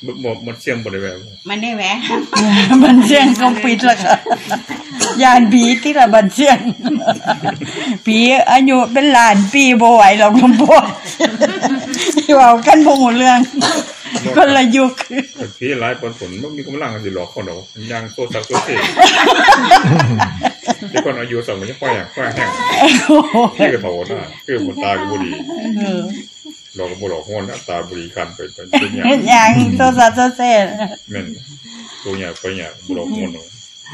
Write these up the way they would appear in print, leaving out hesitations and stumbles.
มันเสี่ยงบ่ได้แบบมันได้แหวะมันเสี่ยงเขาปิดแล้วค่ะยานผีที่ละบันเสี่ยงผีอายุเป็นล้านปีบ่ไหวหรอกหลวงพ่อเว้ากันบ่ฮู้เรื่องคนละยุคผีหลายผลมันมีกำลังสิหลอกคนเอาอย่างโซซักโซเซที่คนอายุ2มันจะค่อยแห้งที่ก็โตนะคือมันตาก็บ่ดีเราก็บ่หลอกคนตาบ่ดีคันไปเป็นอย่างโซซัสโซเซแม่นตัวใหญ่ไปใหญ่บ่หลอกคนเนาะ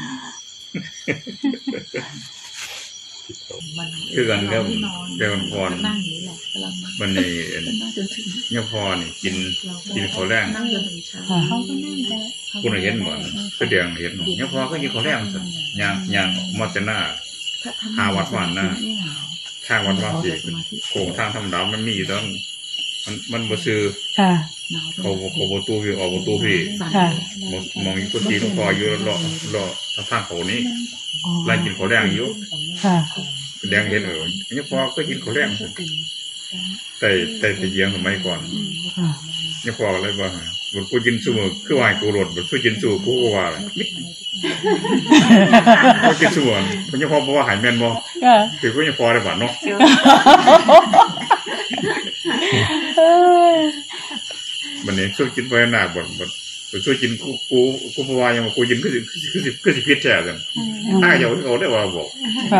คือกันแล้วเป็นพรมันนี่เนี่ยพรนี่กินข้าวแรงคุณเห็นบ่คือเดียงเห็นเนี่ยพรก็กินข้าวแรงซั่นย่างมัจนา5วัดวันนะทางวัดว่าสิโครงทางธรรมดามันมีอยู่ตอนมันบ่ซื่อค่ะเขาบ่ตู้พี่ออกบ่ตู้พี่ค่ะมองอีกคนที่พออยู่รอทางเขานี้ไล่กินข้าวแรงอยู่ค่ะแดงเห็นเนี่ยพอก็กินข้าวแรงแต่เยียงสมัยก่อนเนี่ยพออะไรบ้างบนกูกินสู้คือวายกูหลดบนสู้กินสู้กูว่ากูกินสู้มันเนี่ยพอบอกว่าหายแมนบ่คือกูเนี่ยพอได้บ้านเนาะวันนี้สู้กินไปหนักบ่สู้กินกูเพราะว่ายังกูกินคือสิพิษแท้กันน่าจะเอาได้ว่าบอก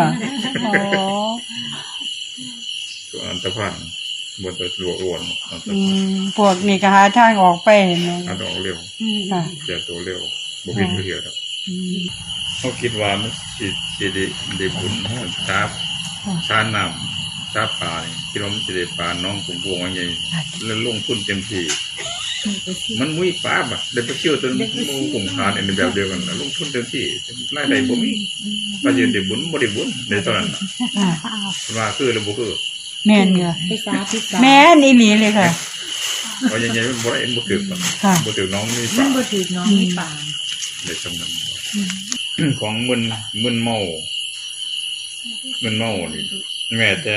ตัวอันตรพันบนตัวอ้วนพวกนี้ก็หาทางออกไปเห็นไหมอันออกเร็วเจ็บตัวเร็วบุบินเหี่ยวครับเขาคิดว่ามันสิได้บุญชาน้ำชาปลาคิดว่ามันสิได้ปลาน้องผมพวงว่าไงแล้วลงทุนเต็มที่มันมุ้ยป้าบ่ได้ไปเที่ยวจนมูกลุ่มหาในแบบเดียวกันลงทุนเต็มที่รายได้บ่มีปฏิได้บุญบ่ได้บุญในตอนนั้นว่าคือหรือบ่คือแม่นค่ะแม่นอีหลีเลยค่ะเอาใหญ่ๆบ่ได้บ่ถึกบ่ถึกน้องมีป่าบ่ถึกน้องมีป่าได้สำนั้นของมึนเมานี่แม้แต่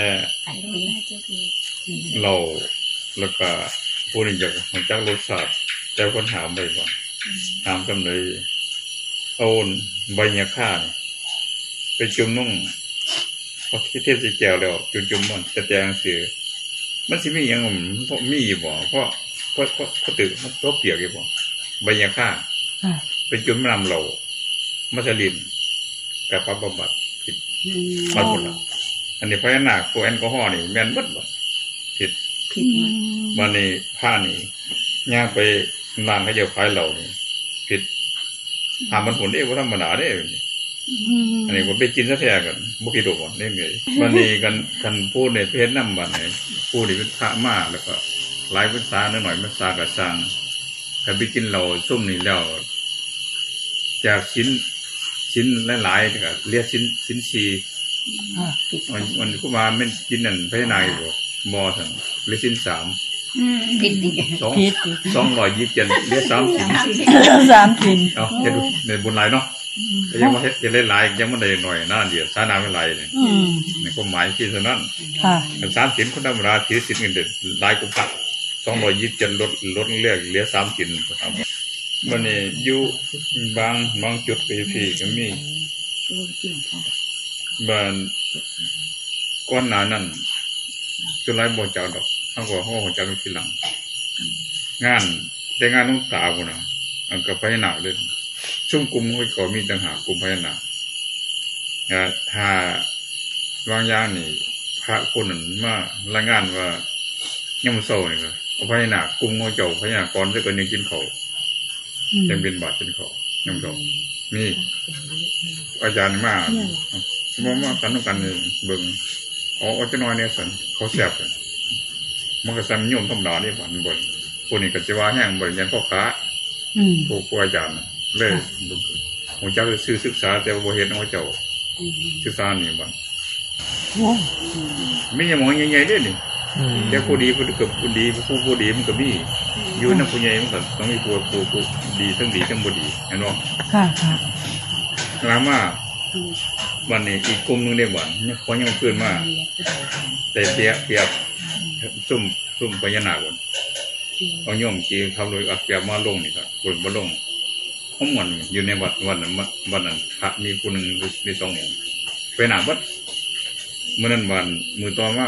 เราแล้วก็ผู้นี้อยากมันจักรสชาติแต่คนถามไปก่อนถามจำเลยเอาใบยาฆ่าไปจุ่มนุ่งพอที่เทศแก้วแล้วจุ่มมันจะแจงเสือมันสิมีอย่างเพราะมีบ่เพราะตึกมันก็เปียกอยู่บ่ใบยาฆ่าไปจุ่มน้ำเรามัสลินกับปลาบำบัดผิดมาหมดละอันนี้พญานาคตัวแอลกอฮอล์นี่แม่นเบิดบ่ผิดวันนี้ผ้านี่ย่างไปร้านเขาเจ้าขายเหล่านี่ผิดหามันผลได้ว่าธรรมดาได้อันนี้ผมไปกินซะแท้กันบุกิโดก่อนนี่ไงวันนี้กันพูดในเพจน้ำบันไหนพูดในวิชามาแล้วก็หลายภาษาหน่อยภาษากระซังแต่ไปกินเหล่าส้มนี่แล้วจากชิ้นหลายๆก็เรียกชิ้นชีมันก็มาไม่กินนั่นพญานาคบ่มอสั่งเรียกชิ้น3 ผิดอีก 227เรียก3ชิ้นเอาเฮ็ดในบุญหลายเนาะยังมาเฮ็ดจะหลายยังมันได้หน่อยน่าเดียวสานาเป็นหลายนี่นี่ก็หมายคือฉะนั้นค่ะ3ชิ้นคนธรรมดาถือชิ้นกันเด็ดหลายกุปัก227ลดเลือกเหลือ3ชิ้นครับมันนี่อยู่บางจุดพี่ก็มีบ้านก้อนหนานั่นจุดไรบ่จักดอกเขาก็ห้องจักทีหลังงานแต่งานต้องตาบ่น่ะอันก็ไปหนาเลยชุ่มกลุ่มก็มีต่างหากกลุ่มพญานาคถ้าวางอย่างนี่พระคนนั้นมารายงานว่ายังมื้อเช้านี่ก็พญานาคกลุ่มเจ้าพญานาคก่อนจะก็ยังกินข้าวยังเป็นบาตรกินข้าวยังก็มีอาจารย์มากันต้องกันเบิ่งเอาจะน้อยเนี่ยสันเขาแซ่บกันมันก็ซ้ำนิยมธรรมดานี่ฝันบ่อยคนนี้ก็จะว่าแห้งบ่อยยันพ่อค้าผู้อาจารย์เลยผมจะซื้อศึกษาแต่บ่เห็นเอาเจ้าศึกษานี่บ่ไม่ยังมองใหญ่ๆเด้นี่แต่ผู้ดีผู้เกือบผู้ดีผู้ดีมันก็มีอยู่นำผู้ใหญ่มันก็ต้องมีผู้ดีทั้งดีทั้งบ่ดีเห็นบ่ค่ะๆแล้วมาวันนี้อีกกลุ่มนึงได้บ่เนี่ยพอยังขึ้นมาแต่เปียบซุ่มพญานาคบ่เอาโยมขี่ขับรถอัดแกมาลงนี่ครับคนมาลงห้องมันอยู่ในวันนั้นพระมีคนหนึ่งมี2 องค์ไปหนาวัดเมื่อนั้นวันมือต่อมา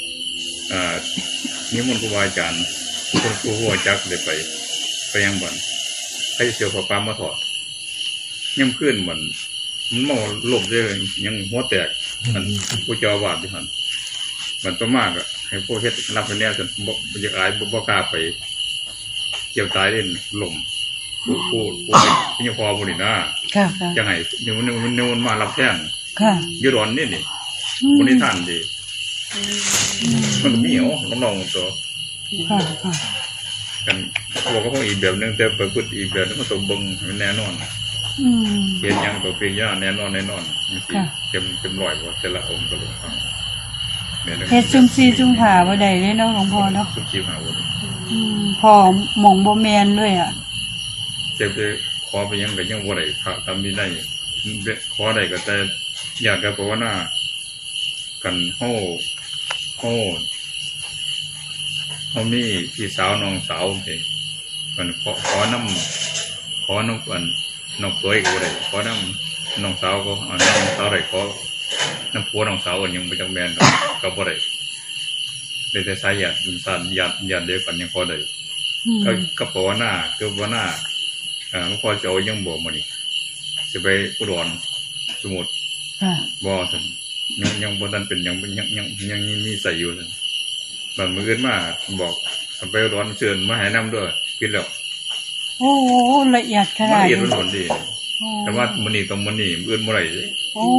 นิมนต์ครูบาอาจารย์คนครูหัวจักได้ไปยังบ่อนให้เสียวพระปามาถอดย่ำขึ้นมันเมาหลบเลยยังหัวแตกมันผู้เจ้าวาดที่หันมันต่อมากอ่ะให้พวกเฮ็ดรับไปแน่จนอยากอายบ่กล้าไปเกี่ยวตายเล่นลมผู้ที่ยังพอบุญนะค่ะจังไงนิวมารับแทนค่ะยุดร้อนนี่บุญท่านดีมันมีเหรอน้องๆตัวกันบอกก็พวกอีกแบบนึงแต่ไปพูดอีกแบบนึงก็ต้องบึงแน่นอนเห็นยังตัวเปรี้ยแน่นอนมีสิเต็มร้อยว่าแต่ละองค์ก็ลงฟังเฮ็ดซุ่มซีซุ่มหาบ่ได้เด้เนาะหลวงพ่อเนาะซุ่มซีหาบ่พอหม่องบ่แม่นเลยอ่ะจะไปขอไปยังก็ยังบ่ได้พระทำมีได้ขอได้ก็แต่อยากจะภาวนากันเฮามีพี่สาวน้องสาวเองมันขอน้ำกันน้องเคยก็ได้ขอน้ำน้องสาวก็น้องสาวได้ขอน้ำผัวน้องสาวกันยังไม่จังแมนก็บ่ได้แต่สายญาติบุญสันญาติเดียวกันยังขอได้ก็ภาวนาคือภาวนาหลวงพ่อเจ้ายังบอกมานี่จะไปอุดรสมุทรบ่สันยังบ่ทันเป็นยังมีใส่อยู่สันบางมื้ออื่นมาบอกไปอุดรเชิญมาให้น้ำด้วยกินแล้วโอ้ละเอียดขนาดนี้ละเอียดมันดีแต่ว่ามื้อนี้ต้องมื้อนี้มื้ออื่นบ่ได้โอ้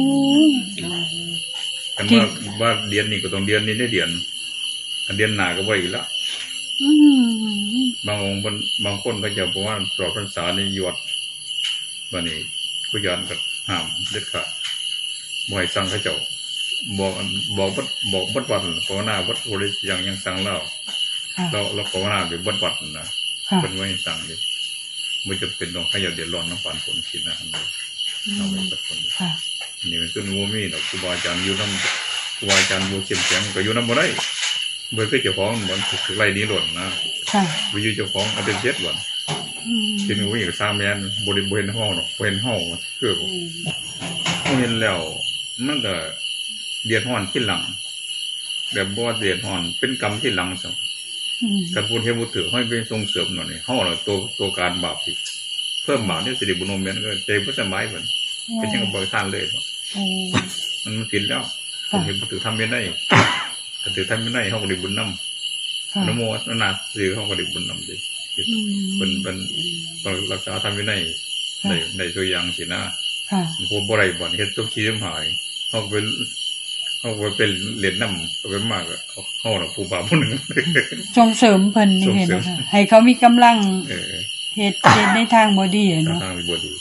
กันว่าเดือนนี้ก็ต้องเดือนนี้ได้เดือนเดือนหน้าก็บ่อีกแล้วบางองค์บางคนก็จะบอกว่าตลอดพรรษาในยวดวันนี้ผู้ยานก็ห้ามเด็ดขาดบ่ให้สั่งเขาเจ้าบอกวัดภาวนาวัดโพธิยังสั่งเล่าเราภาวนาเป็นวัดนะเป็นไว้สั่งเลยไม่จะเป็นต้องให้อย่าเดือดร้อนน้ำฝนคิดนะเอาไว้สักคนนี่เป็นต้นวัวมีดอกครูบาอาจารย์อยู่น้ำครูบาอาจารย์วัวเข้มแข็งก็อยู่น้ำบ่ได้เบอร์ก็เจ้าของเหมือนถูกไล่นี้หล่นนะวิญญาณเจ้าของเอาเป็น7 วันกินวิ่งกับ3 แมนบริเวณห้องหรอกเป็นห้องคือเห็นแล้วมันก็เดือดร้อนที่หลังแบบบ่เดือดร้อนเป็นกรรมที่หลังสักการพูดให้บุตรให้เป็นทรงเสริมหน่อยห้องเราตัวการบาปเพิ่มบาปนี่สิริบุญโนมเมนก็เต็มพระสมัยเหมือนเป็นยังกับบริษัทเลยมันผิดแล้วเห็นบุตรทำไม่ได้ถือทำไม่ได้ห้องกระดิบบุญน้ำนโมนาสื่อห้องกระดิบบุญน้ำดิเป็นรักษาทำไม่ได้ในตัวอย่างสินะผมบ่ได้บ่อนเฮ็ดต้องชี้ต้องหายห้องเป็นเหรียญน้ำก็เป็นมากห้องเราผู้บาปผู้หนึ่งส่งเสริมเพิ่นนี่เห็นนะคะให้เขามีกำลังเฮ็ดในทางบ่ดีเนาะทางบ่ดี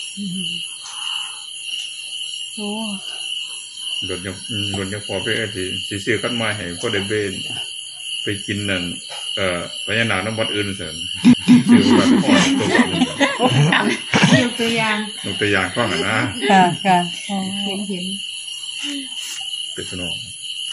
โอ้รถยังพอไปสิซื้อคันมาให้ก็ได้ไปกินนั่นพญานาคน้ำวัดอื่นเสร็จซื้อมาพ่อตัวอย่างฟังนะค่ะเห็นเป็นสนอง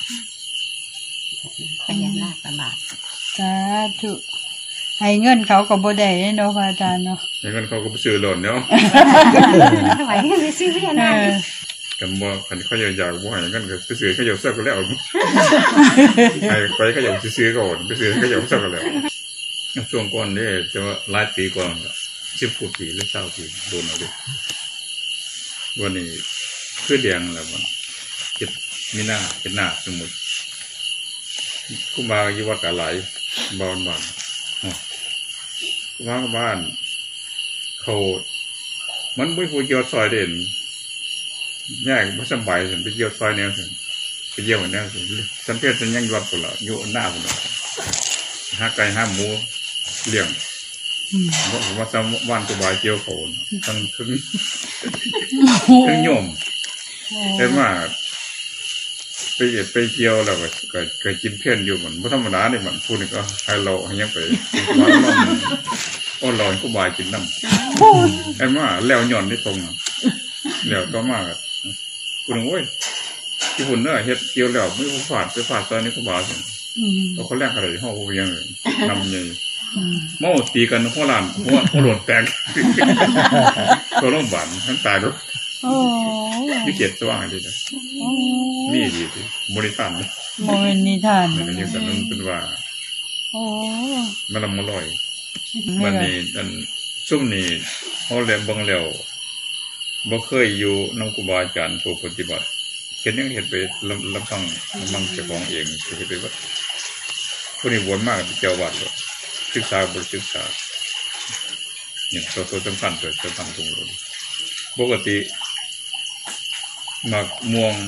พญานาคบาทสาธุให้เงินเขาก็บ่ได้เนาะพระอาจารย์เนาะให้เงินเขาก็ไปซื้อหล่นเนาะถวายให้ไปซื้อพญานาคกันบ่คันเขาอยากบ่ให้เงินก็ซื้อเขาอยากซักก็แล้วให้ไปเขาอยากซื้อก่อนไปซื้อเขาอยากซักก็แล้วช่วงก่อนนี่จะว่าหลายปีก่อน10 กว่าปีหรือ20 ปีโดนเอาดิวันนี้คือแดงแล้วบ่มีหน้าเป็นหน้าสมุดกูมาอยู่วัดอะไรบ้านบ้านเขามันไม่พูดเกี่ยวซอยเด่นแยกไม่สบายสิไปเกี่ยวซอยแนวสิไปเกี่ยวแนวสิสัมเพศสัญญาณวัดกูละอยู่หน้ากูละหาไก่หาหมูเลี้ยงว่าสามวันกูบายเกี่ยวเขาทั้งโยมเห็นว่าไปเกี่ยวแล้วก็กินเพี้ยนอยู่เหมือนพระธรรมดาเนี่ยมันพูดนี่ก็ให้เราให้ยังไปร้อนอ้อนลอยก็บายกินน้ำไอ้มาแล้วหย่อนได้ตรงแล้วก็มากคุณโอ้ยที่หุ่นเนอะเฮ็ดเกี่ยวแล้วไม่ฝาดตอนนี้ก็บาสิเอาคนแรกอะไรห้องยังทำยังเมาตีกันหัวล้านหัวหลดแตกตัวโรงพยาบาลทั้งตายรถนี่เกียรติสว่างดีนะนี่ดีสิบริษัทนะโมเมนนิทานมันยังสนุนเป็นว่ามันละมุนลอยวันนี้อันซุ่มนี่เขาเรียนบังเลียวบ่เคยอยู่น้ำครูบาอาจารย์ผู้ปฏิบัติเห็นยังเห็นไปลำพังมั่งเจ้าของเองเห็นไปว่าคนนี้วนมากเจ้าวัดศึกษาบทศึกษาอย่างตัวสำคัญตัวสำคัญตรงนี้ปกติหมากม่วง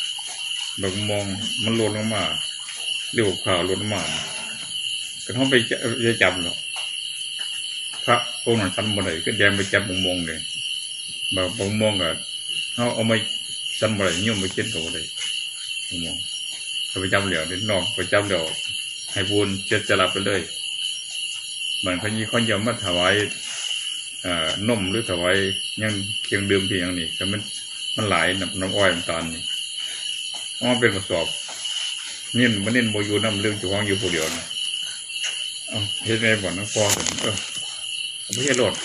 มันหล่นลงมาเรียกข่าวหล่นมาก็ต้องไปจับเนาะพระองค์นั้นสันบ่ได้ก็แดงไปจับม่วงเลยบางม่วงก็เอาไม่สันบ่ได้ยิ่งไปเช็ดตัวเลยม่วงเขาไปจับเหลี่ยวนิดนอกไปจับเหลี่ยวให้บุญเจ็ดจะรับไปเลยเหมือนเขายี่ข้อนยอมมาถวายนมหรือถวายยังเคียงดื่มเพียงนี่แต่มันหลายน้ำอ้อยน้ำตาลนี่มันเป็นกระสอบนี่มันเน้นโมยูน้ำเรื่องจุกของอยู่ผู้เดียวนะเฮ็ดไงบ่อนน้ำฟองไม่ใช่รถ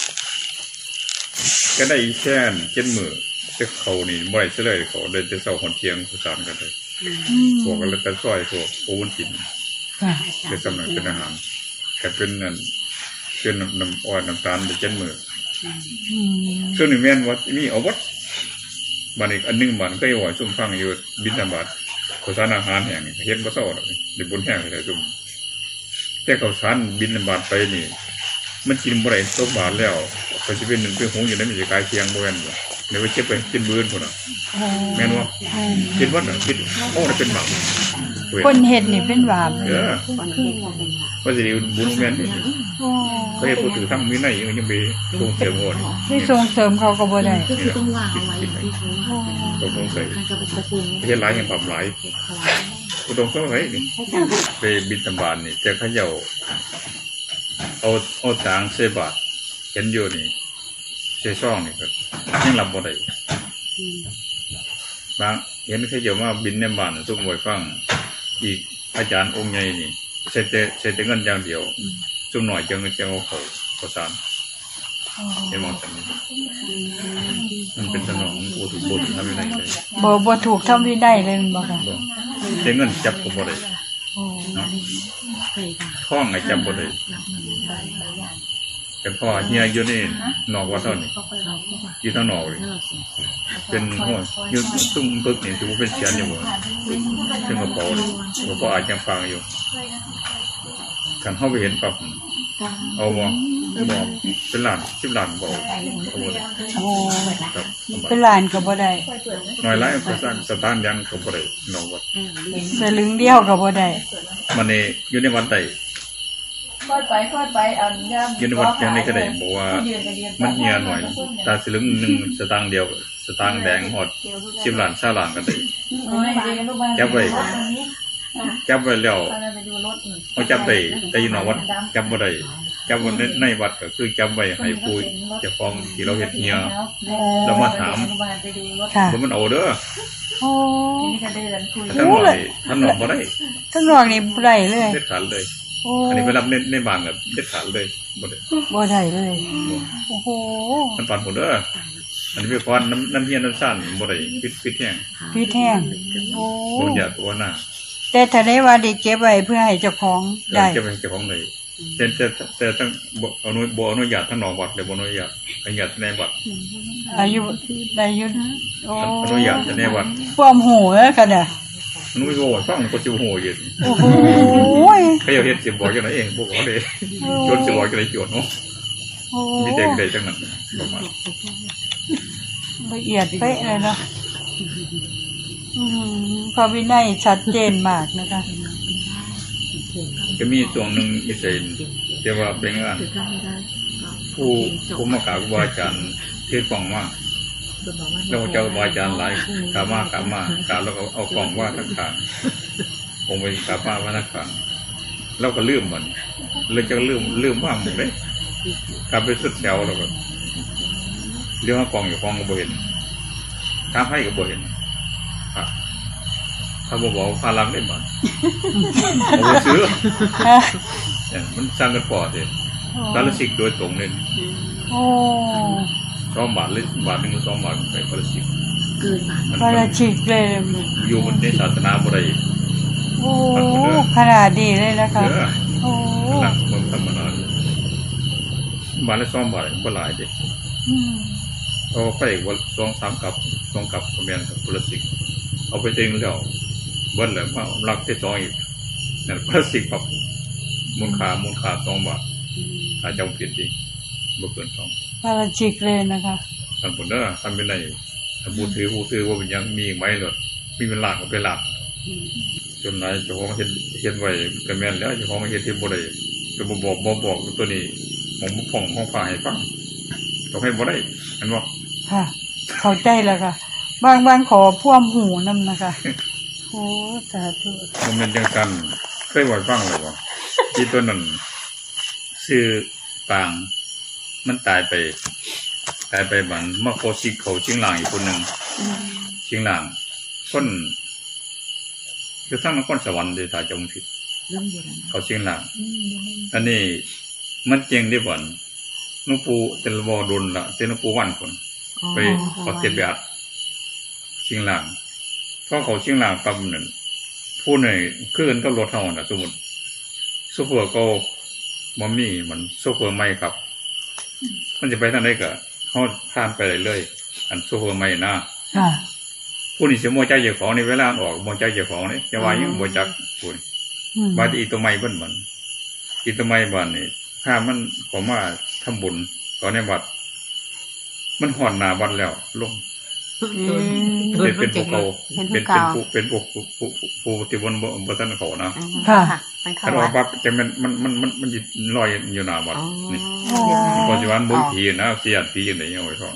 ก็ได้แค่เจ็ดมือจะเขานี่บ่อยเฉลยเขาเลยจะเศร้าคนเทียงประสานกันเลยพวกกันเลยแต่ซอยพวกโอวันตินเป็นสำนักเป็นอาหารแต่เป็นนั่นเป็นน้ำอ้อยน้ำตาลเป็นเจ็ดมือซึ่งหนึ่งแม่นวัดมีอาวัดบ้านอีกอันนึงบ้านก็ยังว่าซุ่มฟังอยู่บิณฑบาตข้าวสารอาหารแห้งเฮ็ดบ่เศร้าเลยในบนแห้งเลยซุ่มแต่ข้าวสารบิณฑบาตไปนี่มันกินบ่ได้ตกบาทแล้วก็สิเป็นหงอยู่ในมีกายเคียงบ่แม่นบ่เดี๋ยวไปเจ็บไปกินมื้อพุ่นน่ะแม่นบ่กินวัดน่ะกินโอ้เป็นบาปคนเฮ็ดนี่เป็นบาปว่าสิบุญแม่นนี่เขาเฮ็ดผู้ถือทำวินัยยังไปส่งเสริมโหดไม่ส่งเสริมเขาก็บ่ได้คือต้องวางเอาไว้ที่เขาต้องใส่เฮ็ดหลายอย่างปรับหลายผู้ต้องสงสัยนี่ไปบิณฑบาตนี่แต่เขาเจ้าเอาต่างเสบาทเห็นอยู่นี่เสซ่องนี่ก็ยังรับบ่ได้บางเห็นเขาเจ้ามาบิณฑบาตทุกหน่วยฟังอีกอาจารย์องค์ใหญ่นี่เสร็จเงินอย่างเดียวซุ่มหน่อยจังจะเอาเขาประสานเห็นมองสันนี้มันเป็นสนองบ่ถูกทำวินัยเลยบ่ถูกทำวินัยเลยมันบ่ค่ะเสียเงินจับก็บ่ได้ท่องไอ้จับบ่ได้แต่พอเฮียอยู่นี่นอกวัดเท่านี้อยู่ทางนอกเลยเป็นหัวอยู่ซุ่มปึ๊กนี่ถือว่าเป็นเสียนอยู่บ่เป็นกระเป๋าเลยก็อาจจะฟังอยู่กันเข้าไปเห็นปั๊บเอาบอกเป็นล้าน10 ล้านบอกเอาหมดเป็นล้านก็บ่ได้น้อยหลายก็สร้างสถานยังก็บ่ได้นอกวัดสลึงเดียวก็บ่ได้มันนี่อยู่ในวัดใดค่อยไปอยู่ในวัดยังไงก็ได้บอกว่ามันเฮียหน่อยตาสลึง1สตางค์เดียวสตางค์แดงหอด10 ล้าน20 ล้านก็ได้จับไว้แล้วเขาจับได้แต่อยู่นอกวัดจับบ่ได้จับวันในวัดก็คือจับไว้ให้ผู้เจ้าของที่เราเฮ็ดเฮียแล้วมาถามว่ามันเอาเด้อท่านนอกบ่ได้ท่านนอกนี่บ่ได้เลยเด็ดขาดเลยอันนี้ไปรับในบ้านก็เด็ดขาดเลยบ่ได้เลยโอ้โหมันปานหมดเด้ออันนี้เป็นความน้ำเฮียน้ำซ่านบ่ได้ปิดแห้งโอ้บ่อยากตัวหน้าแต่ถ้าได้ว่าได้เก็บไว้เพื่อให้เจ้าของได้เก็บไว้เจ้าของได้แต่ทั้งบ่อนุญาตทั้งนอกวัดเลยบ่อนุญาตในวัดอายุโอ้อนุญาตในวัดความโหแล้วกันน่ะมันไม่โหฟังก็สิโหอยู่โอ้โหเขาเฮ็ดสิบอกจังได๋เองบ่บอกเด้จนสิบอกจังได๋จดเนาะมีแต่ได้จังนั้นประมาณละเอียดเป๊ะเลยเนาะพระวินัยชัดเจนมากนะคะจะมีช่วงหนึ่งอิเซนเรียกว่าเป็นงานผู้มากราบครูบาอาจารย์เทศน์กล่องมากแล้วเจ้าครูบาอาจารย์หลายกราบมากราบแล้วก็เอากล่องว่าทั้งทางองค์ไปกราบว่าทั้งทางแล้วก็ลืมมันเลยจะลืมว่างหมดเลยกลับไปสุดแถวแล้วก็เรื่องกล่องอยู่กล่องก็บ่เห็นทางให้ก็บ่เห็นถ้าบอกพาลังได้บ้างผมซื้อเนี่ยมันสร้างกันพอเถอะการละสิกโดยตรงเลยโอ้ 2 บาทหรือบาท 1 หรือ 2 บาทไปการละสิกเกินบาทปาราชิกเลยอยู่บนในศาสนาบ่ได้โอ้ขนาดดีเลยนะคะโอ้หลักมันธรรมดาบาทละ2 บาทบ่หลายเด้เอาไปว่า2-3 กับ2 กับประมาณการละสิกเอาไปเต็งแล้วเบิ้ลเลยมาลักที่2อีกนั่นการละสิกกับมูลค่า2 บาทถ้าจำผิดจริงบ่เกิน2 ปาราชิกเลยนะคะท่านผลเด้อท่านเป็นไรถ้าผู้ถือว่าเป็นยังมีไหมหรอมีเป็นหลักก็เป็นหลักจนไหนเจ้าของเห็นไว้ก็แม่นแล้วเจ้าของเห็นที่บ่ได้จะบอกตัวนี้ผมผ่องของฝ่ายให้ฟังต้องให้บ่ได้เห็นบ่ค่ะเข้าใจแล้วค่ะบางขอพ่วมหูนำนะคะโอ้สาธุมันเป็นจังซั่นเคยว่าฟังเลยว่าที่ตัวนั้นชื่อปางมันตายไปบันมาโคชิเขาชิงหลางอีกคนหนึ่งชิงหลางคนคือทั้งนครสวรรค์เลยถ้าจำผิดเขาชิงหลางอันนี้มันเจงได้บ่อนนุปูเตลวอดุลละเตนุปูวันคนไปปฏิบัติชิงหลางเพราะเขาชิงหลางปั๊บนั่นผู้หนึ่งขึ้นก็รถเท่าน่ะสมมุติซุปเปอร์ก็บ่มีมันซุปเปอร์ไม่ครับมันจะไปทางไหนก็เขาข้ามไปเลยอันโซเฟอร์ไม่นะผู้นี้จะโมใจเจ้าของในเวลาออกโมใจเจ้าของนี่จะว่ายังโมจักผู้บาดอีตัวไม่เบิ้ลมันอีตัวไม่บ้านนี่ข้ามันขอมาทำบุญตอนในวัดมันห่อนหนาวัดแล้วลงเป็นพวกเขาเป็นพวกผู้ที่บนท่านเขานะถ้าเราปั๊บจะมันลอยอยู่หน้าวัดนี่ปัจจุบันบุญผีนะเสียผีอย่างไรเอาไว้ท่อง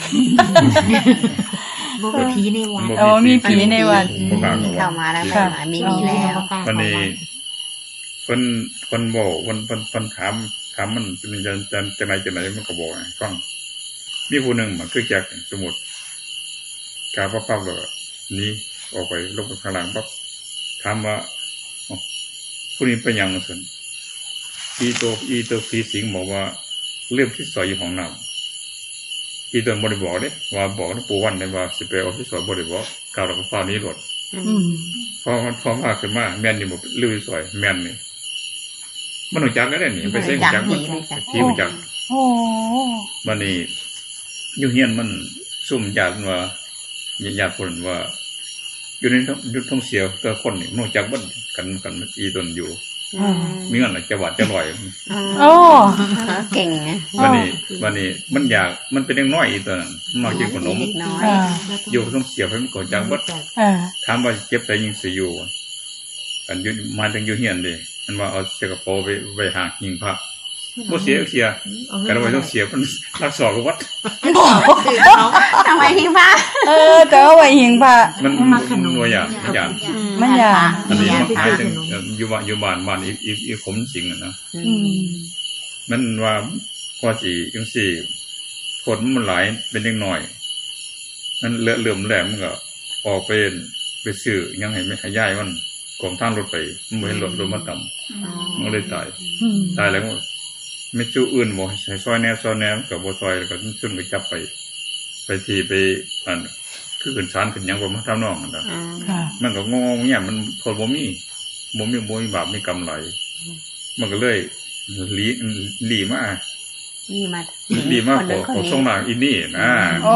บุญผีในวัดมีผีในวัดเข้ามาแล้วไม่มีแล้ววันนี้คนบอกคนถามมันเป็นจะไหนมันก็บอกฟังมีผู้หนึ่งมันคือจากสมุดกาปั๊บแบบนี้ออกไปลงไปข้างหลังปั๊บถามว่าผู้นี้เป็นยังไงสิอีตัวผีสิงบอกว่าเรื่องที่สอยอยู่ของน้ำอีตัวบริบอกเนี่ยว่าบอกนักปูวันเนี่ยว่าสิเปเอาที่สอยบริบอกกล่าวกับฟ้านี้หลดพอมาขึ้นมาแม่นนี่บอกเรื่องที่สอยแม่นนี่มันหนุ่มจักก็ได้หนิไปเส้นจักผีมันจักวันนี้ยุ่งเฮียนมันซุ่มญาติคนว่าอยู่ในท้องเสียวตัวคนนี่นอกจากบ้านกันอีตนอยู่มีเงินจะหวานจะลอยโอ้เก่งนะวันนี้มันอยากมันเป็นเล็กน้อยอีตนนั้นมากินขนมอยู่ท้องเสียวให้มันก่อนจังบ้านถามว่าเจ็บใจยิงเสียอยู่กันยุมาถึงอยู่เฮียนเลยมันว่าเอาเชือกโปไปหาหิ้งพระโมเสียกันเอาไว้ต้องเสียมันรักษากับวัดทำไมหิ้งพระแต่ว่าไว้หิ้งพระมันตัวอย่างอันนี้หมายถึงอยู่บ้านอีขมสิงนะมันว่าพอสีจังสี่ผลมันหลายเป็นยังหน่อยมันเหลื่อมแหลมมันก็ออกไปซื้อยังให้ไม่ขยายมันของทางรถไปมันไม่เห็นรถมาต่ำมันเลยตายแล้วไม่ชู้อื่นบอกใช้ซอยแนวกับบ่ซอยแล้วก็ซึ่งไปจับไปทีไปคือขึ้นศาลขึ้นยังบ่มาทำนองนั่นมันก็งงเนี่ยมันคนบ่มีบาปมีกรรมไหลมันก็เลยหลีมาขอส่งนางอินนี่นะ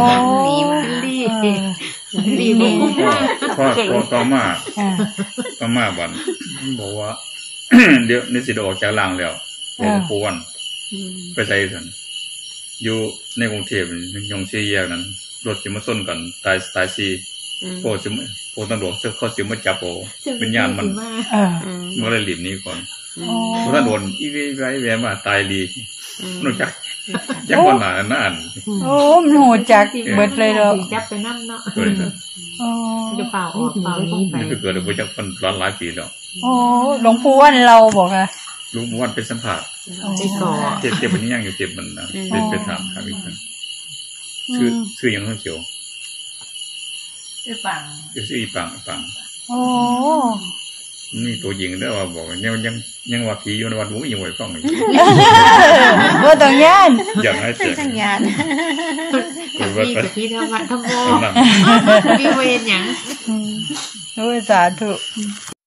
ลีมาพอต่อมาบันบอกว่าเดี๋ยวนี่สิออกจากล่างแล้วบอกปูวันไปใส่สันอยู่ในกรุงเทพยงซีแยกนั้นรถจิมาส้นกันตายซีโปตำรวจเขาจิมาจับโอวิญญาณมันเลยหลีบนี้ก่อนเพราะถ้าโดนอีไรแวมาตายดีนู่นจักคนหนานั่นโอ้หนูจักเบิดเลยเราจับไปนั่นเนาะจะเปล่านี่เกิดอะไรจากคนหลายปีแล้วโอ้หลวงปู่วันเราบอกค่ะหลวงปู่วันเป็นสัมผัสเจ็บมันนี่ยังอยู่เจ็บมันนะเป็นถามครับอีกคนชื่อยังต้องเขียวชื่อปังชื่อปังโอ้นี่ตัวจริงเด้อว่าบอกยังว่าผีอยู่ในวัดหมูยังไว้ฟังอีกบ่ต้องย่านอย่างให้เจ็บสัญญาณพี่กับพี่ธรรมะธรรมโมพี่เวรหยังโอ้ยสาธุ